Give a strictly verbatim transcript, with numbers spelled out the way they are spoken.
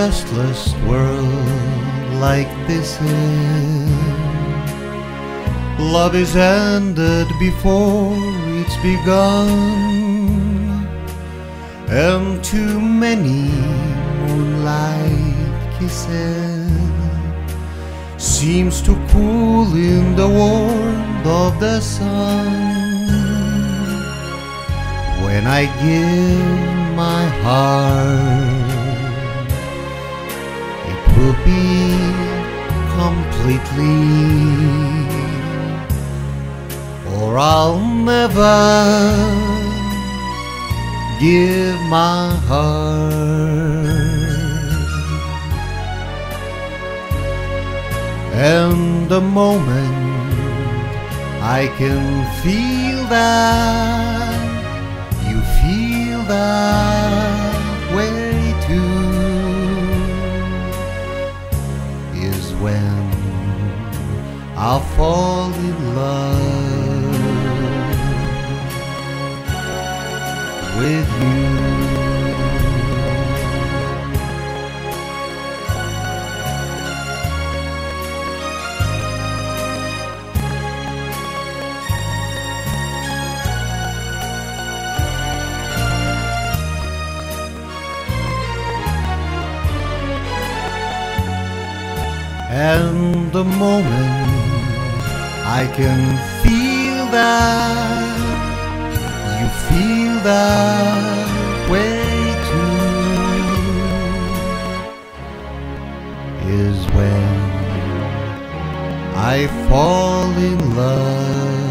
restless world like this is, love is ended before it's begun, and too many moonlight kisses seems to cool in the warmth of the sun. When I give my heart, it will be completely, or I'll never give my heart. And the moment I can feel that you feel that way too is when I'll fall in love with you. And the moment I can feel that you feel that way too is when I fall in love